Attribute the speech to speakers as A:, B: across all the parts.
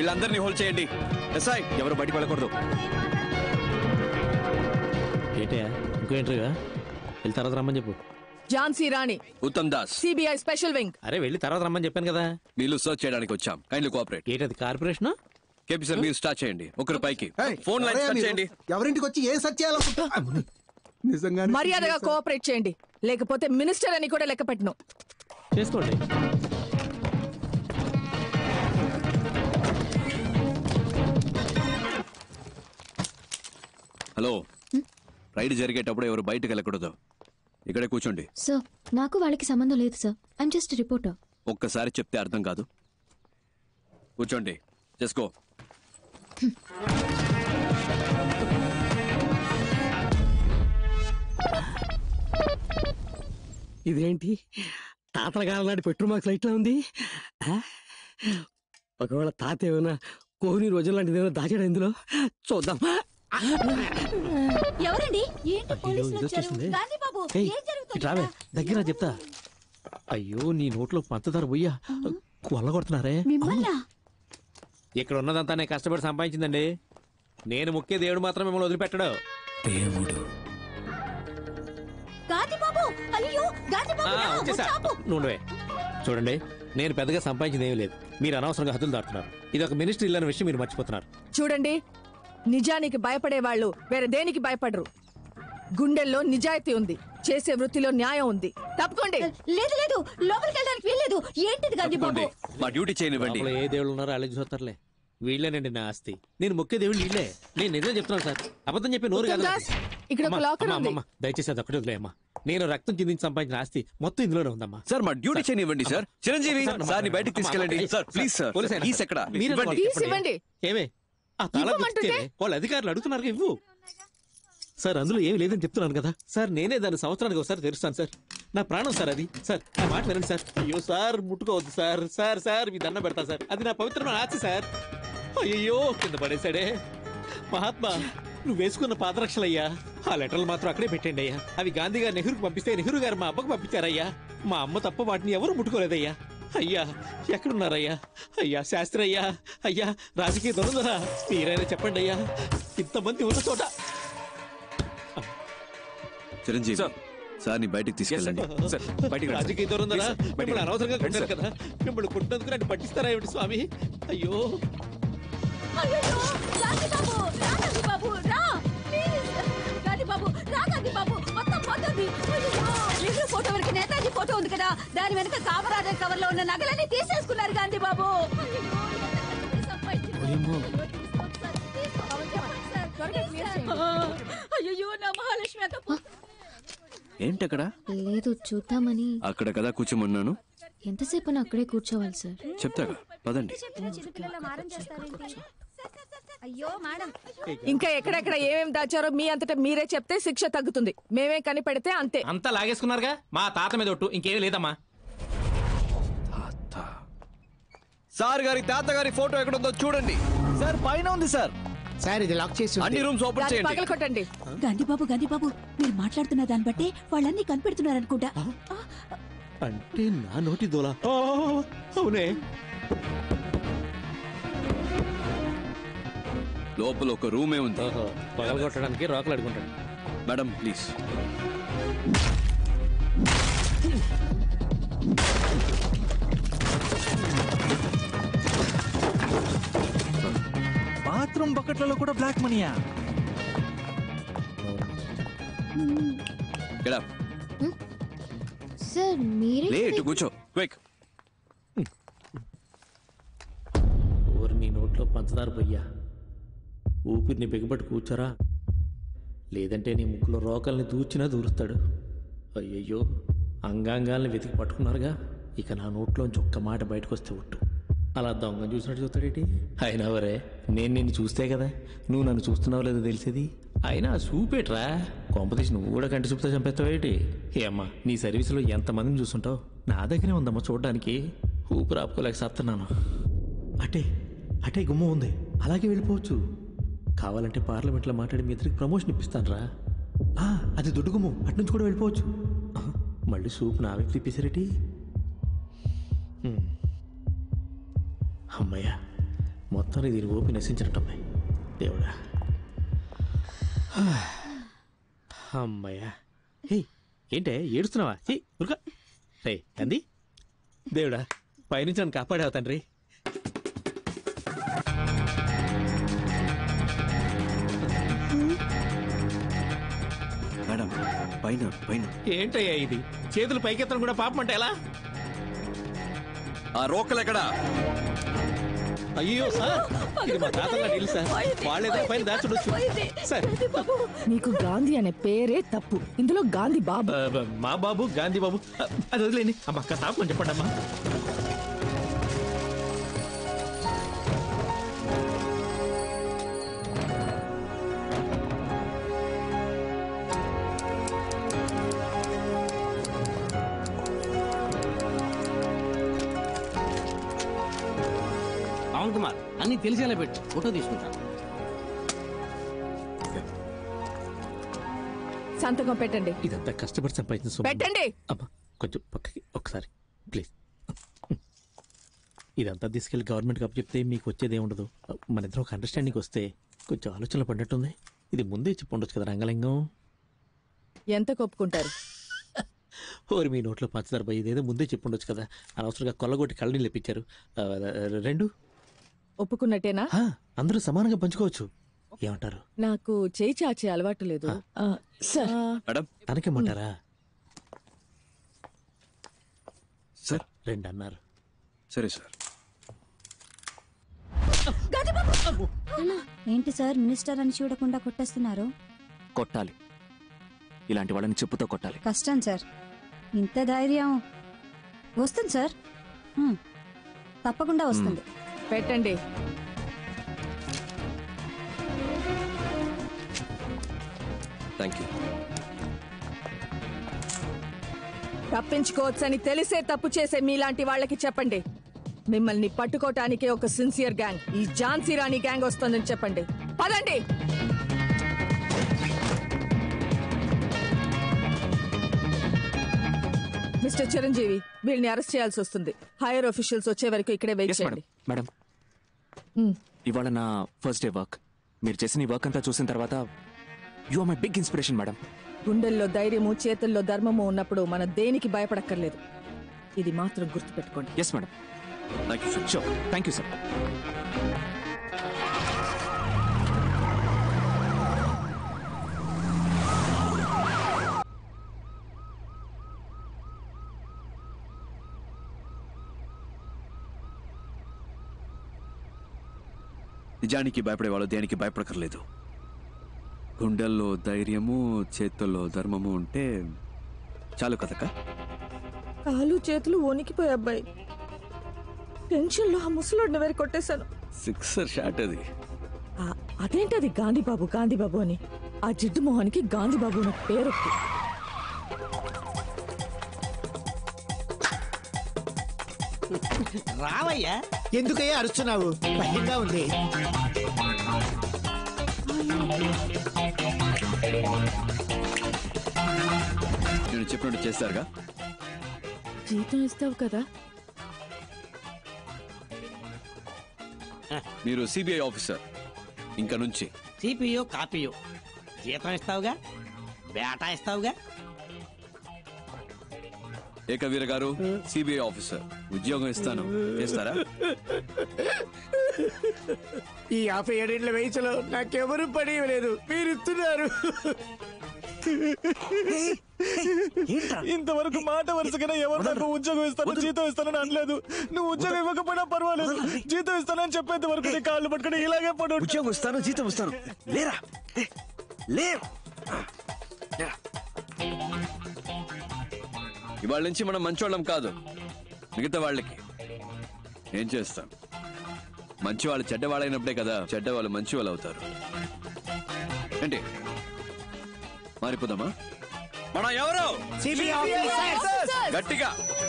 A: వీళ్ళందరినీ హోల్డ్ చేయండి. ఎస్ఐ ఎవరు బయటికి వెళ్ళకూడదు.
B: ఏంటయ్యా ఇంకో ఎంట్రీగా వెళ్ళి తర్వాత రమ్మని చెప్పు.
C: Jhansi Rani,
A: Uttam Das,
C: CBI special wing.
B: అరే వెళ్ళి తర్వాత రమ్మని చెప్పాను కదా.
A: వీళ్ళు సర్చ్ చేయడానికి వచ్చాం. Kindly cooperate.
B: ఏంటది కార్పొరేషన్?
A: కేపీ సార్ మీరు స్టార్ట్ చేయండి. ఒకరు పైకి ఫోన్ లైన్ స్టార్ట్ చేయండి.
D: ఎవరింటికి వచ్చి ఏం సర్చ్ చేయాలనుకుంటా నిజంగా
C: మర్యాదగా కోఆపరేట్ చేయండి, లేకపోతే మినిస్టర్ అని కూడా లెక్క పెట్టను.
B: చేసుకోండి.
A: హలో, రైడ్ జరిగేటప్పుడు ఎవరు బయటకు వెళ్ళకూడదు. ఇక్కడే కూర్చోండి.
E: సార్ నాకు వాళ్ళకి సంబంధం లేదు సార్. I'm just reporter.
A: ఒక్కసారి చెప్తే అర్థం కాదు. కూర్చోండి. చేసుకో.
F: ఇదేంటి తాతల కాలం నాటి పెట్రోల్ మార్క్స్ లైట్ లా ఉంది. ఒకవేళ తాత ఏమైనా కోహ్లీ రోజుల లాంటిది ఏమైనా దాచాడు ఇందులో, చూద్దాం.
E: ఎవరండి?
B: రావే దగ్గర చెప్తా. అయ్యో నీ నోట్లో పంచదార పోయ్యా కొల్లగొడుతున్నారే. ఇక్కడ ఉన్నదంతా నేను కష్టపడి సంపాదించిందండి. నేను ముఖ్య దేవుడు మాత్రం మిమ్మల్ని వదిలిపెట్టడు.
A: దేవుడు
B: నువ్వే చూడండి, నేను పెద్దగా సంపాదించింది ఏమీ లేదు. మీరు అనవసరంగా హద్దులు దాటుతున్నారు. ఇది ఒక మినిస్టర్ ఇల్లు అనే విషయం మీరు మర్చిపోతున్నారు.
C: చూడండి, నిజానికి భయపడే వాళ్ళు వేరే దేనికి భయపడరు. గుండెల్లో నిజాయితీ ఉంది, చేసే వృత్తిలో న్యాయం ఉంది. తప్పుకోండి.
E: లేదు లేదు, లోపలికి వెళ్ళడానికి వీల్లేదు. ఏంటిది గాంధీ బాబు?
A: మా డ్యూటీ చేయనివ్వండి.
B: ఏ దేవుళ్ళు ఉన్నారో అలాగే చూస్తారులే. వీళ్ళేనండి నా ఆస్తి. నేను ముఖ్య దేవుళ్ళు వీళ్ళే. నేను నిజం చెప్తున్నాను సార్, అబద్ధం చెప్పి నోరు కాదు.
C: ఇక్కడ ఒక లాకర్ ఉంది.
B: దయచేసి అది ఒకటి వదిలేయమ్మా. నేను రక్తం చిందించి సంపాదించిన ఆస్తి మొత్తం ఇందులోనే ఉందమ్మా.
A: సార్ మా డ్యూటీ చేయనివ్వండి సార్. చిరంజీవి సార్ ని బయటికి తీసుకెళ్ళండి సార్, ప్లీజ్ సార్. కీస్ ఎక్కడ?
C: ఇవ్వండి.
B: ఏమే ఆ తాళం ఇస్తే వాళ్ళ అధికారులు అడుగుతున్నారు, ఇవ్వు సార్. అందులో ఏమి లేదని చెప్తున్నాను కదా సార్. నేనే దాన్ని సంవత్సరానికి ఒకసారి తెరుస్తాను సార్. నా ప్రాణం సార్ అది. సార్ నా మాట వినండి సార్. అయ్యో సార్ ముట్టుకోవద్దు సార్. సార్ సార్ మీ దండం పెడతా సార్. అది నా పవిత్రమైన ఆస్తి సార్. అయ్యో కింద పడేశాడే. మహాత్మా నువ్వు వేసుకున్న పాదరక్షలయ్యా. ఆ లెటర్లు మాత్రం అక్కడే పెట్టండి అయ్యా. అవి గాంధీ గారు నెహ్రూకి పంపిస్తే నెహ్రూ గారు మా అబ్బకు పంపించారయ్యా. మా అమ్మ తప్ప వాటిని ఎవరు ముట్టుకోలేదయ్యా. అయ్యా ఎక్కడున్నారయ్యా? అయ్యా శాస్త్రి అయ్యా, అయ్యా రాజకీయ దొరుకుదరా, మీరైనా చెప్పండి అయ్యా. ఇంతమంది ఉన్న చోట.
A: చిరంజీవి సార్ ని బయటికి తీసుకెళ్ళండి.
B: రాజకీయ దొరుకుదరా, మిమ్మల్ని అనవసరంగా కొట్టారు కదా. మిమ్మల్ని కొట్టినందుకు నన్ను పట్టిస్తారా ఏమిటి స్వామి? అయ్యో
E: ఫోటో వరకు నేతాజీ ఫోటో ఉంది కదా, దాని వెనక కామరాజర్ కవర్ లో ఉన్న నగలన్నీ తీసేసుకున్నారు గాంధీ బాబు. అయ్యో నా మహాలక్ష్మి
A: ఏంటక్కడ?
E: లేదు చూద్దామని.
A: అక్కడ కదా కూర్చోమన్నాను.
E: ఎంతసేపు అక్కడే కూర్చోవాలి సార్?
A: చెప్తాగా పదండి.
C: ఇంకా ఎక్కడెక్కడ ఏమేమి దాచారో మీ అంతటా మీరే చెప్తే శిక్ష తగ్గుతుంది. మేమే కనిపెడితే అంతే.
B: అంతా లాగేసుకున్నారుగా. మా తాత మీద ఒట్టు, ఇంకేమీ లేదమ్మా.
A: సార్ గారి తాతగారి ఫోటో ఎక్కడుందో చూడండి
D: సార్. పైన ఉంది సార్.
F: సార్ ఇది లాక్ చేసి
A: అన్ని రూమ్స్ ఓపెన్ చేయండి.
C: పగల కొట్టండి.
E: గాంధీ బాబు మీరు మాట్లాడుతున్న దాన్ని బట్టి వాళ్ళన్నీ కనిపెడుతున్నారు అనుకుంటా.
B: అంటే నా నోటి దోలా? అవునే.
A: లోపల ఒక రూమే ఉంది.
B: పగల కొట్టడానికి రోకలు అడుగుంటాడు.
A: Madam please.
D: బాత్రూమ్ బకెట్లలో కూడా బ్లాక్ మనీయా?
A: Get up.
E: సార్ మీరే
A: లేట్ కూర్చో. క్విక్.
B: ఊరి నీ నోట్లో పంచదార పోయ్యా. ఊపిరిని బిగబట్టి కూర్చోరా, లేదంటే నీ ముక్కులో రోకల్ని దూర్చినా దూరుస్తాడు. అయ్యయ్యో అంగాంగాల్ని వెతికి పట్టుకున్నారుగా. ఇక నా నోట్లోంచి ఒక్క మాట బయటకు వస్తే ఒట్టు. అలా దొంగ చూసినట్టు చూస్తాడేటి? అయినా వరే నేను నిన్ను చూస్తే కదా నువ్వు నన్ను చూస్తున్నావు లేదో తెలిసేది. అయినా చూపేట్రా, కాంపిటీషన్ నువ్వు కూడా కంటి చూపుతా చంపేస్తావేటి? ఏమ్మా నీ సర్వీసులో ఎంతమందిని చూస్తుంటావు? నా దగ్గరే ఉందమ్మా చూడడానికి. ఊపిరి ఆపుకోలేక సత్తున్నాను. అటే గుమ్మ ఉంది, అలాగే వెళ్ళిపోవచ్చు. కావాలంటే పార్లమెంట్లో మాట్లాడి మీ ఇద్దరికి ప్రమోషన్ ఇప్పిస్తాను రా. అది దుడ్డుగుమ్ము, అట్నుంచి కూడా వెళ్ళిపోవచ్చు. మళ్ళీ సూప్ నా వైపు తిప్పేసారేటి? అమ్మయ్యా మొత్తాన్ని దీని ఓపి నశించినట్టమ్మాయి దేవుడా. అమ్మయ్యా. హే ఏంటే ఏడుస్తున్నావా? ఉరుక రే అంది. దేవుడా పైనుంచి నన్ను కాపాడావు తండ్రి.
A: మేడం పైన పైన
B: ఏంటయ్యా ఇది? చేతులు పైకెత్తడం కూడా పాపం అంటే ఎలా?
A: ఆ రోకలు ఎక్కడా?
B: అయ్యో సార్, ఇది మా తాతల నీళ్ళు సార్. వాళ్ళేదో పైన దాచుడొచ్చు సార్.
C: నీకు గాంధీ అనే పేరే తప్పు. ఇందులో గాంధీ బాబు.
B: మా బాబు గాంధీ బాబు అది వదిలేండి. అమ్మ అక్క తాపని చెప్పండి అమ్మా.
F: పవన్ కుమార్ అన్ని తెలిసేలా పెట్టు, ఫోటో తీసుకుంటా.
C: సంతకం పెట్టండి.
B: ఇదంతా కష్టపడి సంపాదించిన సొమ్ము.
C: పెట్టండి.
B: అమ్మా కొంచెం పక్కకి ఒకసారి ప్లీజ్. ఇదంతా తీసుకెళ్లి గవర్నమెంట్కి అప్పు చెప్తే మీకు వచ్చేది ఏముండదు. మన ఇద్దరు ఒక అండర్స్టాండింగ్ వస్తే కొంచెం ఆలోచనలు పడినట్టుంది. ఇది ముందే చెప్పి ఉండొచ్చు కదా రంగలింగం.
C: ఎంత కొప్పుకుంటారు?
B: ఓరి మీ నోట్లో పంచదార పోయి ఇదేదో ముందే చెప్పి ఉండొచ్చు కదా. అనవసరంగా కొల్లగొట్టి కళ్ళని లేపించారు. 2
C: ఒప్పుకున్నట్టేనా?
B: అందరూ సమానంగా పంచుకోవచ్చు. ఏమంటారు?
C: నాకు చేయి చాచే అలవాటు లేదు. Sir
A: madam
B: తనకేమంటారా?
A: సార్
B: 2 అన్నారు.
A: సరే సార్.
E: ఏంటి సార్ మినిస్టర్ అని చూడకుండా కొట్టేస్తున్నారు?
A: కొట్టాలి, ఇలాంటి వాళ్ళని చెప్పుతో కొట్టాలి.
E: కష్టం సార్. ఇంత ధైర్యం వస్తుంది సార్. తప్పకుండా వస్తుంది.
C: పెట్టండి.
A: Thank you.
C: తప్పించుకోవచ్చని తెలిసే తప్పు చేసే మీలాంటి వాళ్ళకి చెప్పండి. మిమ్మల్ని పట్టుకోటానికే ఒక సిన్సియర్ గ్యాంగ్, ఈ ఝాన్సీ రాణి గ్యాంగ్ వస్తుందని చెప్పండి. పదండి. మిస్టర్ చిరంజీవి, వీళ్ళని అరెస్ట్ చేయాల్సి వస్తుంది. హైయర్ ఆఫీషియల్స్ వచ్చే వరకు ఇక్కడే వెయిట్ చేయండి.
A: మేడం ఇవాళ నా ఫస్ట్ డే వర్క్. మీరు చేసిన ఈ వర్క్ అంతా చూసిన తర్వాత you are my big inspiration madam.
C: గుండెల్లో ధైర్యము, చేతుల్లో ధర్మము ఉన్నప్పుడు మనం దేనికి భయపడక్కర్లేదు. ఇది మాత్రం గుర్తుపెట్టుకోండి.
A: Yes madam. Thank you sir. Sure. Thank you sir. నిజానికి భయపడేవాళ్ళు దేనికి భయపడక్కర్లేదు. గుండెల్లో ధైర్యము, చేతుల్లో ధర్మము ఉంటే చాలు కదక్క.
C: కాలు చేతులు వణికిపోయి అబ్బాయి. టెన్షన్ లో ఆ ముసలోడిని వేరు కొట్టేశాను.
A: 6 షాట్ అది.
C: అదేంటది గాంధీబాబు గాంధీబాబు అని? ఆ జిడ్డు మొహానికి గాంధీబాబు అనే పేరు.
D: రావయ్యా. ఎందుకయ్యా అరుస్తున్నావు? భయంగా ఉంది.
A: నేను చెప్పినట్టు చేస్తారుగా.
C: జీతం ఇస్తావు కదా?
A: మీరు సిబిఐ ఆఫీసర్. ఇంకా నుంచి
F: సిపియో కాపీయో జీతం ఇస్తావుగా, బేటా ఇస్తావుగా.
A: ఏకవీర గారు సిబిఐ ఆఫీసర్, ఉద్యోగం ఇస్తాను, చేస్తారా?
D: ఈ 57 ఏళ్ల వయసులో నాకెవరు పని ఇవ్వలేదు, మీరు ఇస్తున్నారు.
G: ఇంతవరకు మాట వరుసగా ఎవరు నాకు ఉద్యోగం ఇస్తాను, జీతం ఇస్తానని అనలేదు. నువ్వు ఉద్యోగం ఇవ్వకపోయినా పర్వాలేదు, జీతం ఇస్తానని చెప్పేంత వరకు నీ కాళ్ళు పట్టుకుని ఇలాగే పడు.
A: ఉద్యోగం ఇస్తాను, జీతం ఇస్తాను. లేరా లేరు. ఇవాళ నుంచి మనం మంచోళ్ళం కాదు. మిగతా వాళ్ళకి ఏం చేస్తాం? మంచి వాళ్ళు చెడ్డవాళ్ళైనప్పుడే కదా చెడ్డవాళ్ళు మంచి వాళ్ళు అవుతారు. ఏంటి మారిపోదామా? మనం ఎవరు? గట్టిగా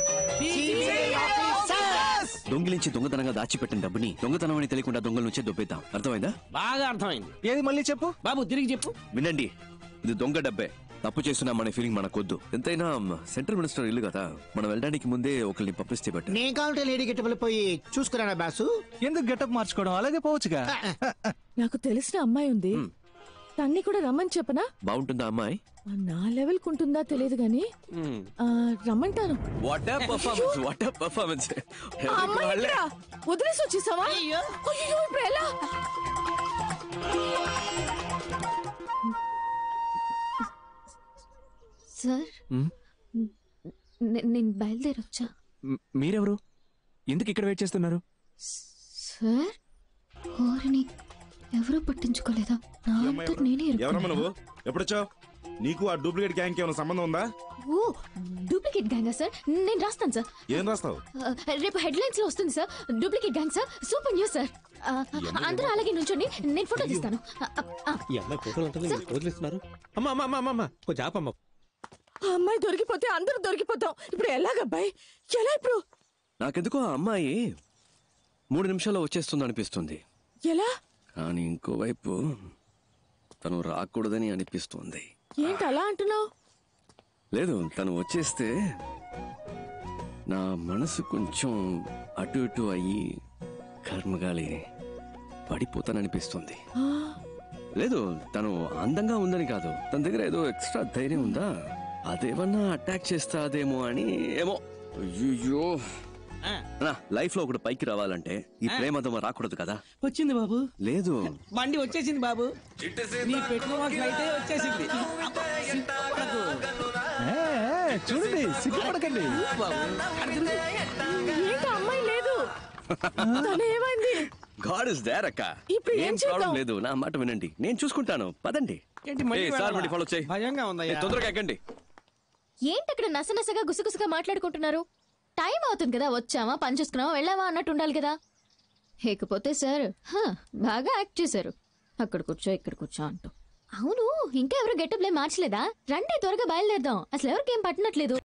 A: దొంగిలించి దొంగతనంగా దాచిపెట్టిన డబ్బుని దొంగతనం అని తెలియకుండా దొంగల నుంచే దొబ్బేద్దాం. అర్థమైందా?
F: బాగా అర్థమైంది.
G: ఏది మళ్ళీ చెప్పు
F: బాబు తిరిగి చెప్పు.
A: వినండి, ఇది దొంగ డబ్బే. తప్పు చేస్తున్నామనే ఫీలింగ్ మనకొద్దు. ఎంతైనా సెంట్రల్ మినిస్టర్ ఇల్లు కదా, మనం వెళ్ళడానికి ముందే ఒకరిని పంపిస్తే బట్టి.
D: నేను కావాలంటే లేడీ గెటబుల్ పోయి చూసుకురానా బాసు?
G: ఎందుకు గెటప్ మార్చుకోవడం, అలాగే పోవచ్చుగా.
C: నాకు తెలిసిన అమ్మాయి ఉంది, తన్ని కూడా రమ్మని చెప్పనా?
A: బాగుంటుందా అమ్మాయి?
C: నా లెవెల్ కుంటుందా తెలియదు గాని రమ్మంటాను.
A: What a performance, what a performance.
C: వదిలేసి వచ్చేసావా? అయ్యో ఇప్పుడు ఎలా?
E: సార్ నేను బయలుదేరొచ్చా?
G: మీరెవరు? ఎందుకు ఇక్కడ వెయిట్ చేస్తున్నారు?
E: సార్ ఓరిని ఎవరూ పట్టించుకోలేదా? నా అంతట నేనే
H: ఎవరమ్మా నువ్వు? ఎప్పుడొచ్చావు? నీకు ఆ డూప్లికేట్ గ్యాంగ్ ఏమైనా సంబంధం ఉందా?
E: ఓ డూప్లికేట్ గ్యాంగా సార్? నేను రాస్తాను సార్.
H: ఏం రాస్తావు?
E: రేపు హెడ్లైన్స్ లో వస్తుంది sir. Duplicate gang sir, super news sir. అందరూ అలాగే నుంచోండి, నేను ఫోటో తీస్తాను.
B: ఈ అమ్మాయి ఫోటోలు ఉంటుంది, వదిలిస్తున్నారు. అమ్మా అమ్మా అమ్మా అమ్మా కొంచెం ఆపమ్మ.
C: ఆ అమ్మాయి దొరికిపోతే అందరూ దొరికిపోతాం. ఇప్పుడు ఎలాగబ్బాయి, ఎలా ఇప్పుడు?
A: నాకెందుకో ఆ అమ్మాయి 3 నిమిషాల్లో వచ్చేస్తుంది అనిపిస్తుంది.
C: ఎలా?
A: కానీ ఇంకోవైపు తను రాకూడదని అనిపిస్తుంది.
C: ఏంటి అలా అంటున్నావు?
A: లేదు, తను వచ్చేస్తే నా మనసు కొంచెం అటు ఇటు అయ్యి కర్మగాలి పడిపోతాననిపిస్తుంది. లేదు, తను అందంగా ఉందని కాదు, తన దగ్గర ఏదో ఎక్స్ట్రా ధైర్యం ఉందా, అదేమన్నా అటాక్ చేస్తాదేమో అని. ఏమో. అయ్యో, లైఫ్ లో ఒకటి పైకి రావాలంటే ఈ ప్రేమతో రాకూడదు కదా.
F: వచ్చింది బాబు,
A: లేదు
F: బండి వచ్చేసింది బాబు, నీ పెట్రోల్ ఫ్లైట్ వచ్చేసింది.
G: చూడండి, సిగ్గుపడకండి.
C: ఏంటి అమ్మాయి లేదు? తను ఏమైంది?
A: గాడ్ ఇస్ దేర్ అక్క.
C: ఇప్పుడు ఏం
A: ఏం
C: చేద్దాం?
A: ప్రాబ్లం లేదు, నా మాట వినండి, నేను చూసుకుంటాను. పదండి.
F: ఏంటి మళ్ళీ
A: ఏయ్, సార్
F: వెళ్ళాలా?
A: మళ్ళీ ఫాలో చేయి.
F: భయంగా ఉందయ్యా.
A: ఏయ్, తొందరగా ఎక్కండి.
E: ఏంటి అక్కడ నసనసగా గుసగుసగా మాట్లాడుకుంటున్నారు? టైం అవుతుంది కదా, వచ్చామా పని చేసుకున్నావా వెళ్ళావా అన్నట్టు ఉండాలి కదా. లేకపోతే సార్ బాగా యాక్ట్ చేశారు, అక్కడ కూర్చో ఇక్కడ కూర్చో అంటూ. అవును, ఇంకా ఎవరు గెటప్లే మార్చలేదా? రండి త్వరగా బయలుదేరదాం, అసలు ఎవరికేం పట్టినట్లేదు.